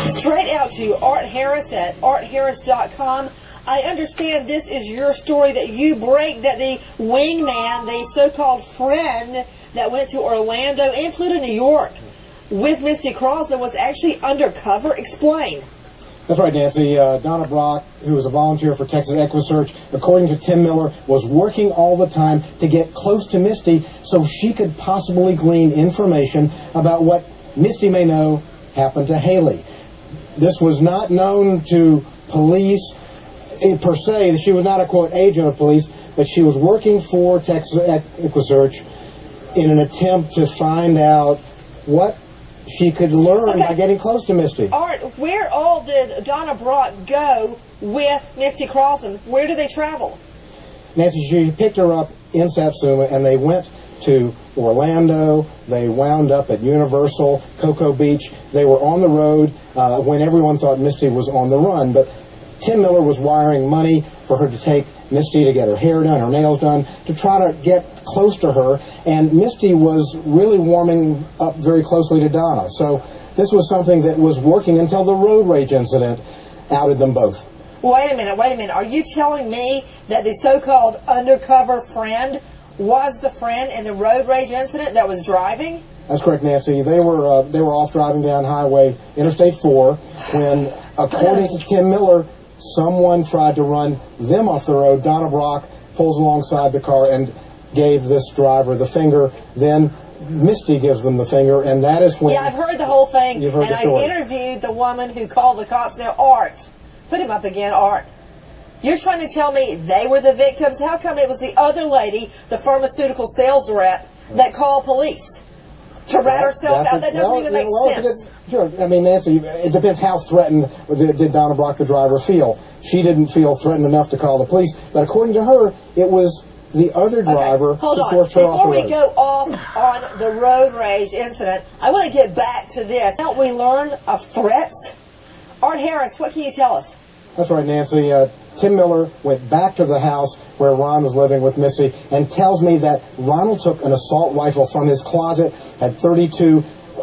Straight out to Art Harris at artharris.com. I understand this is your story that you break, that the wingman, the so-called friend that went to Orlando and flew to New York with Misty Crosland was actually undercover. Explain. That's right, Nancy. Donna Brock, who was a volunteer for Texas EquiSearch, according to Tim Miller, was working all the time to get close to Misty so she could possibly glean information about what Misty may know happened to Haley. This was not known to police per se. She was not a, quote, agent of police, but she was working for Texas EquiSearch in an attempt to find out what she could learn by getting close to Misty. Art, where all did Donna Brock go with Misty Crosland? Where did they travel? Nancy, she picked her up in Satsuma, and they went to Orlando. They wound up at Universal, Cocoa Beach. They were on the road when everyone thought Misty was on the run. But Tim Miller was wiring money for her to take Misty to get her hair done, her nails done, to try to get close to her. And Misty was really warming up very closely to Donna. So this was something that was working until the road rage incident outed them both. Wait a minute. Are you telling me that the so-called undercover friend was the friend in the road rage incident that was driving? That's correct, Nancy. They were off driving down Highway Interstate 4 when, according to Tim Miller, someone tried to run them off the road. Donna Brock pulls alongside the car and gave this driver the finger. Then Misty gives them the finger, and that is when... Yeah, I've heard the whole thing, You've heard and the story. I've interviewed the woman who called the cops. Now, Art, put him up again, Art. You're trying to tell me they were the victims? How come it was the other lady, the pharmaceutical sales rep, that called police to rat herself out? That doesn't even make sense. Sure. I mean, Nancy, it depends how threatened did Donna Brock, the driver, feel. She didn't feel threatened enough to call the police, but according to her, it was the other driver who forced her off the road. Before we go off on the road rage incident, I want to get back to this. Don't we learn of threats? Art Harris, what can you tell us? That's right, Nancy. Tim Miller went back to the house where Ron was living with Misty and tells me that Ronald took an assault rifle from his closet, had 32,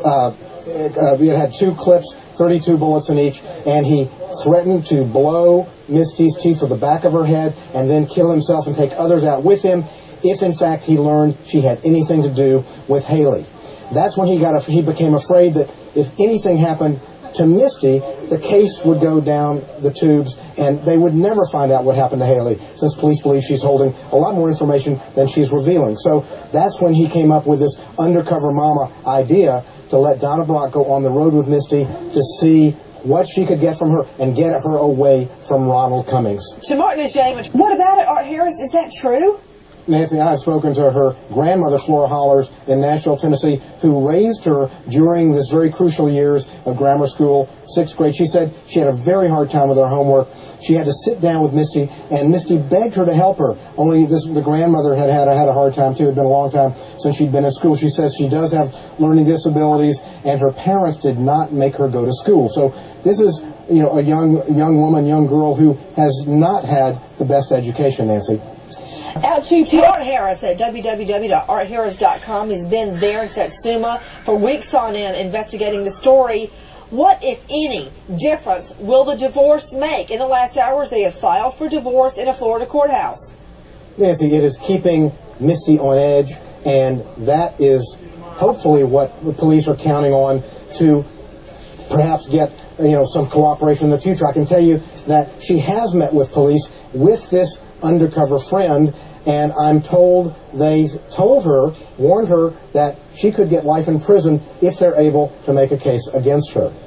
it had 2 clips, 32 bullets in each, and he threatened to blow Misty's teeth with the back of her head and then kill himself and take others out with him if, in fact, he learned she had anything to do with Haley. That's when he became afraid that if anything happened to Misty, the case would go down the tubes and they would never find out what happened to Haley, since police believe she's holding a lot more information than she's revealing. So that's when he came up with this undercover mama idea to let Donna Brock go on the road with Misty to see what she could get from her and get her away from Ronald Cummings. To Martin and James, what about it, Art Harris? Is that true? Nancy, I have spoken to her grandmother, Flora Hollers, in Nashville, Tennessee, who raised her during this very crucial years of grammar school, 6th grade. She said she had a very hard time with her homework. She had to sit down with Misty, and Misty begged her to help her. Only the grandmother had a hard time, too. It had been a long time since she'd been in school. She says she does have learning disabilities, and her parents did not make her go to school. So this is, a young woman, young girl who has not had the best education, Nancy. Out to Art Harris at www.artharris.com. He's been there in Satsuma for weeks on end investigating the story. What, if any, difference will the divorce make? In the last hours, they have filed for divorce in a Florida courthouse. Nancy, it is keeping Misty on edge, and that is hopefully what the police are counting on to perhaps get some cooperation in the future. I can tell you that she has met with police with this undercover friend, and I'm told they warned her that she could get life in prison if they're able to make a case against her.